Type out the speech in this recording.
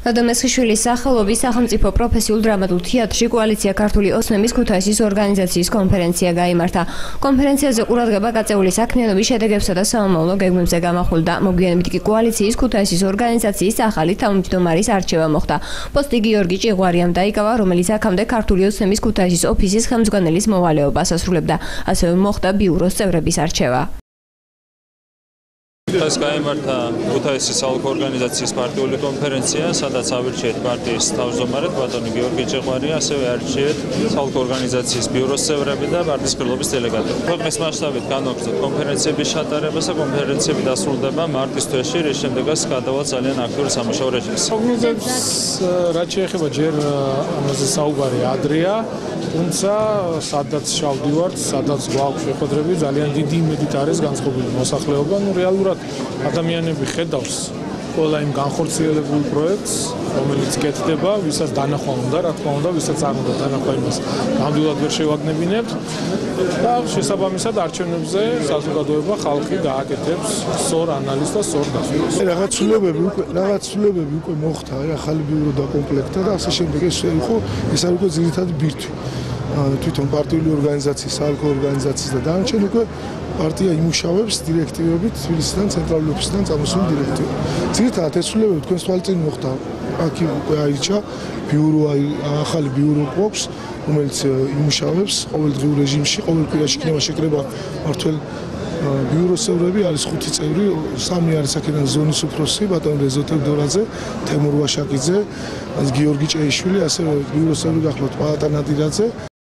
Meskhishvilis სახელობის სახელმწიფო პროფესიულ დრამატულ თეატრში კოალიცია ქართული ოსმების ქუთაისის ორგანიზაციის კონფერენცია გაიმართა. კონფერენციაზე ყურადღება გაწეული საქმიანობის შედეგებსა და სამომავლო გეგმებზე გამახვილდა. მოგვიანებით კი კოალიციის ქუთაისის ორგანიზაციის ახალი თავმჯდომარის არჩევა მოხდა. პოსტი გიორგი ჭიღვარიამ დაიკავა, რომელიც აქამდე ქართული ოსმების ქუთაისის ოფისის ხელმძღვანელის მოვალეობას ასრულებდა. ასევე მოხდა ბიუროს წევრების არჩევა. დღეს გაიმართა ქუთაისის საოლქო ორგანიზაციის პარტიული კონფერენცია, სადაც ავირჩიეთ პარტიის თავმჯდომარედ ბატონი გიორგი ჭიღვარია, ასევე არჩიეთ საოლქო ორგანიზაციის ბიუროს წევრები და პარტიის ხელობის დელეგატები. ქვეყნის მასშტაბით განვაგრძოთ კონფერენციების ჩატარებას და კონფერენციები დასრულდება მარტის თვეში, რის შემდეგაც გადავალ ძალიან აქტიური სამუშაო რეჟიმს. პროგნოზებს რაც შეეხება ჯერ ამაზე საუბარი ადრეა, თუმცა სადაც შევდივართ, სადაც გვაქვს შეხვედრები, ძალიან დიდი იმედით არის განწყობილი მოსახლეობა, რეალურად ადამიანები ხედავს ყველა იმ განხორციელებულ პროექტს, რომელიც კეთდება, ვისაც დანახვა უნდა, რა თქმა უნდა, ვისაც არ უნდა დანახვა იმას ნამდვილად ვერ შევაგნებინებთ და შესაბამისად არჩევნებზე საზოგადოება ხალხი გააკეთებს სწორ ანალიზს და სწორ დასკვნას. რაღაც ცვლილებები უკვე მოხდა, ახალი ბიურო დაკომპლექტდა და ასე შემდეგ ეს იყო უკვე ძირითადი ბირთვი. თვითონ პარტიული ორგანიზაციის, საოლქო ორგანიზაციის და დანარჩენ უკვე პარტია იმუშავებს დირექტივებით თბილისიდან, ცენტრალური ოფისიდან წამოსული დირექტივები. ძირითადად ეს ცვლილებები თქვენს თვალწინ მოხდა. აქ უკვე აირჩა ბიურო, ახალი ბიურო გვაქვს, რომელიც იმუშავებს ყოველდღიურ რეჟიმში, ყოველ კვირაში იქნება შეკრება მართველ ბიუროს წევრები, არის 5 წევრი, 3 არის აქედან ზონის უფროსი, ბატონი რეზო თევდორაძე, თემურ ვაშაკიძე, გიორგი ჭეიშვილი, ასევე ბიუროს წევრი გახლავთ პალატა ნადირაძე.